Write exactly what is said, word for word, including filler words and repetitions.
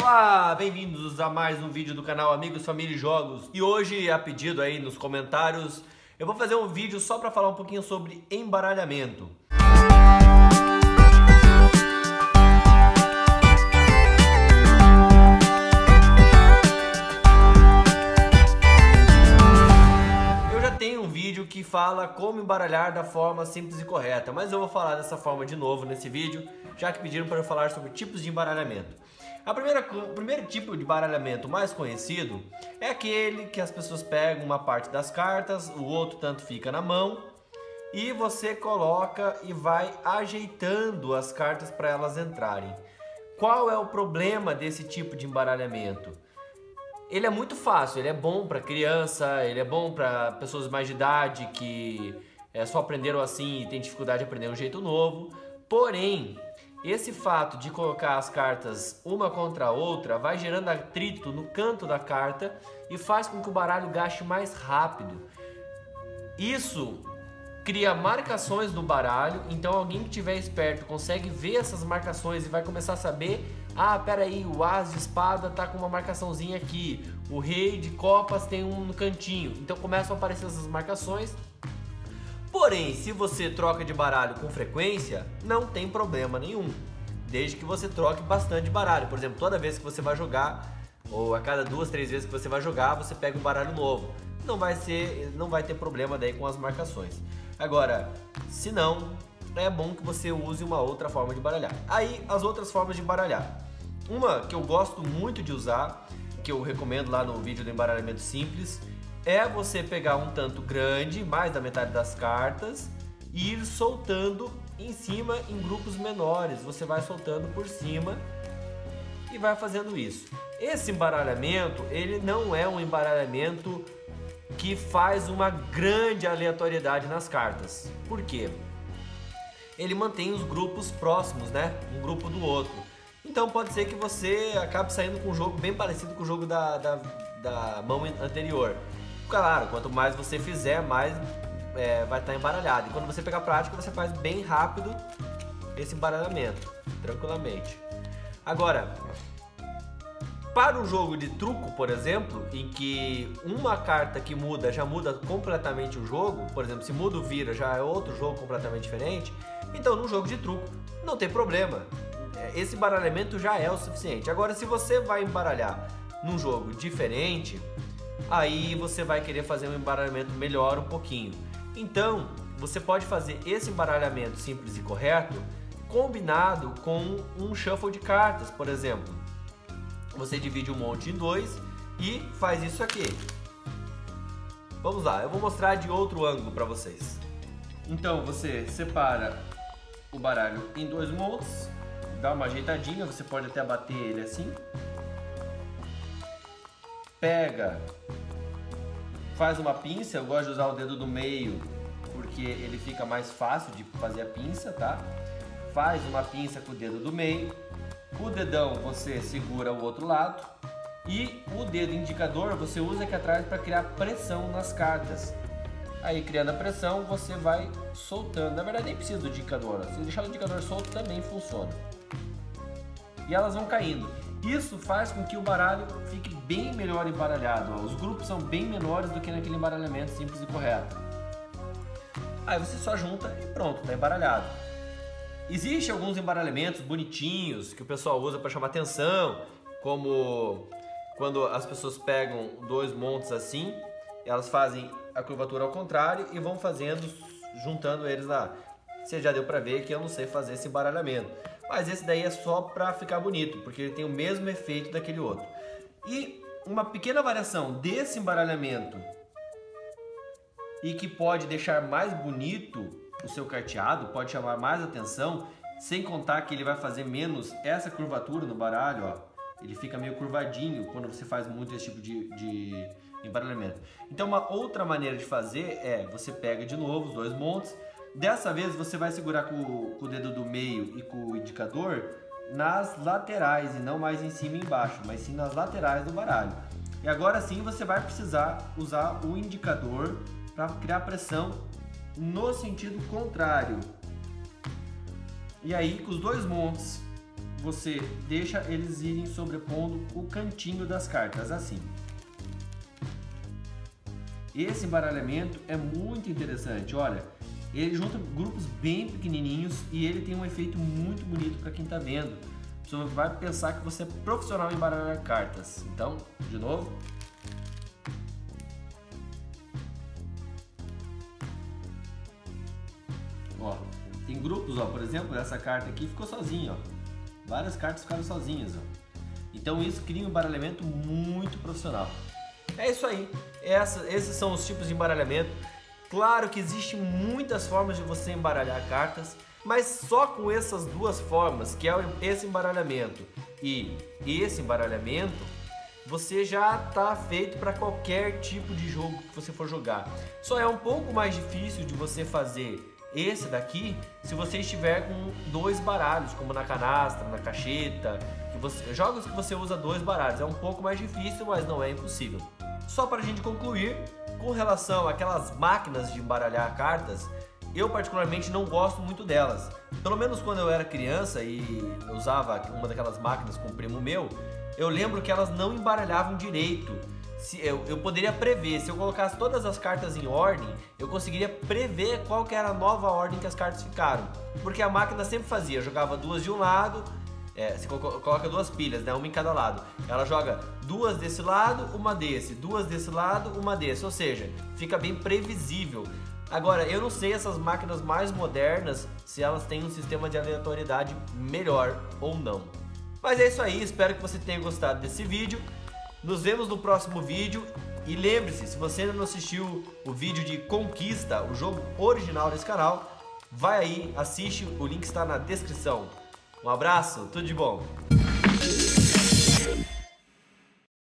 Olá, bem-vindos a mais um vídeo do canal Amigos, Família e Jogos. E hoje, a pedido aí nos comentários, eu vou fazer um vídeo só para falar um pouquinho sobre embaralhamento. Eu já tenho um vídeo que fala como embaralhar da forma simples e correta, mas eu vou falar dessa forma de novo nesse vídeo, já que pediram para eu falar sobre tipos de embaralhamento. A primeira, o primeiro tipo de baralhamento mais conhecido é aquele que as pessoas pegam uma parte das cartas, o outro tanto fica na mão e você coloca e vai ajeitando as cartas para elas entrarem. Qual é o problema desse tipo de embaralhamento? Ele é muito fácil, ele é bom para criança, ele é bom para pessoas mais de idade que é, só aprenderam assim e tem dificuldade de aprender um jeito novo, porém esse fato de colocar as cartas uma contra a outra vai gerando atrito no canto da carta e faz com que o baralho gaste mais rápido. Isso cria marcações no baralho, então alguém que tiver esperto consegue ver essas marcações e vai começar a saber: ah, peraí, o as de espada tá com uma marcaçãozinha aqui, o rei de copas tem um no cantinho, então começam a aparecer essas marcações. Porém, se você troca de baralho com frequência, não tem problema nenhum, desde que você troque bastante de baralho. Por exemplo, toda vez que você vai jogar, ou a cada duas, três vezes que você vai jogar, você pega um baralho novo. Não vai ser, não vai ter problema daí com as marcações. Agora, se não, é bom que você use uma outra forma de baralhar. Aí, as outras formas de baralhar. Uma que eu gosto muito de usar, que eu recomendo lá no vídeo do embaralhamento simples, é você pegar um tanto grande, mais da metade das cartas, e ir soltando em cima em grupos menores. Você vai soltando por cima e vai fazendo isso. Esse embaralhamento, ele não é um embaralhamento que faz uma grande aleatoriedade nas cartas. Por quê? Ele mantém os grupos próximos, né? Um grupo do outro. Então pode ser que você acabe saindo com um jogo bem parecido com o jogo da, da, da mão anterior. Claro, quanto mais você fizer, mais é, vai estar embaralhado. E quando você pegar prática, você faz bem rápido esse embaralhamento, tranquilamente. Agora, para um jogo de truco, por exemplo, em que uma carta que muda já muda completamente o jogo, por exemplo, se muda o vira, já é outro jogo completamente diferente, então num jogo de truco não tem problema. Esse embaralhamento já é o suficiente. Agora, se você vai embaralhar num jogo diferente, aí você vai querer fazer um embaralhamento melhor um pouquinho. Então, você pode fazer esse embaralhamento simples e correto combinado com um shuffle de cartas, por exemplo. Você divide um monte em dois e faz isso aqui. Vamos lá, eu vou mostrar de outro ângulo para vocês. Então, você separa o baralho em dois montes, dá uma ajeitadinha, você pode até bater ele assim. Pega, faz uma pinça, eu gosto de usar o dedo do meio porque ele fica mais fácil de fazer a pinça, tá? Faz uma pinça com o dedo do meio, com o dedão você segura o outro lado e o dedo indicador você usa aqui atrás para criar pressão nas cartas. Aí, criando a pressão, você vai soltando. Na verdade nem precisa do indicador, se deixar o indicador solto também funciona. E elas vão caindo. Isso faz com que o baralho fique bem melhor embaralhado. Os grupos são bem menores do que naquele embaralhamento simples e correto. Aí você só junta e pronto, está embaralhado. Existem alguns embaralhamentos bonitinhos que o pessoal usa para chamar atenção, como quando as pessoas pegam dois montes assim, elas fazem a curvatura ao contrário e vão fazendo, juntando eles lá. Você já deu para ver que eu não sei fazer esse embaralhamento. Mas esse daí é só para ficar bonito, porque ele tem o mesmo efeito daquele outro. E uma pequena variação desse embaralhamento e que pode deixar mais bonito o seu carteado, pode chamar mais atenção, sem contar que ele vai fazer menos essa curvatura no baralho, ó. Ele fica meio curvadinho quando você faz muito esse tipo de, de embaralhamento. Então uma outra maneira de fazer é, você pega de novo os dois montes. Dessa vez você vai segurar com, com o dedo do meio e com o indicador nas laterais e não mais em cima e embaixo, mas sim nas laterais do baralho. E agora sim você vai precisar usar o indicador para criar pressão no sentido contrário. E aí com os dois montes você deixa eles irem sobrepondo o cantinho das cartas, assim. Esse embaralhamento é muito interessante, olha, ele junta grupos bem pequenininhos e ele tem um efeito muito bonito para quem está vendo. Você vai pensar que você é profissional em embaralhar cartas. Então, de novo. Ó, tem grupos, ó, por exemplo, essa carta aqui ficou sozinha, ó. Várias cartas ficaram sozinhas, ó. Então isso cria um embaralhamento muito profissional. É isso aí. Essa, esses são os tipos de embaralhamento. Claro que existem muitas formas de você embaralhar cartas, mas só com essas duas formas, que é esse embaralhamento e esse embaralhamento, você já está feito para qualquer tipo de jogo que você for jogar. Só é um pouco mais difícil de você fazer esse daqui se você estiver com dois baralhos, como na canastra, na cacheta, que você, jogos que você usa dois baralhos. É um pouco mais difícil, mas não é impossível. Só para a gente concluir, com relação àquelas máquinas de embaralhar cartas, eu particularmente não gosto muito delas. Pelo menos quando eu era criança e usava uma daquelas máquinas com um primo meu, eu lembro que elas não embaralhavam direito. Se eu, eu poderia prever, se eu colocasse todas as cartas em ordem, eu conseguiria prever qual que era a nova ordem que as cartas ficaram. Porque a máquina sempre fazia, jogava duas de um lado, é, você coloca duas pilhas, né, uma em cada lado. Ela joga duas desse lado, uma desse, duas desse lado, uma desse. Ou seja, fica bem previsível. Agora, eu não sei essas máquinas mais modernas, se elas têm um sistema de aleatoriedade melhor ou não. Mas é isso aí, espero que você tenha gostado desse vídeo. Nos vemos no próximo vídeo. E lembre-se, se você ainda não assistiu o vídeo de Conquista, o jogo original desse canal, vai aí, assiste, o link está na descrição. Um abraço, tudo de bom!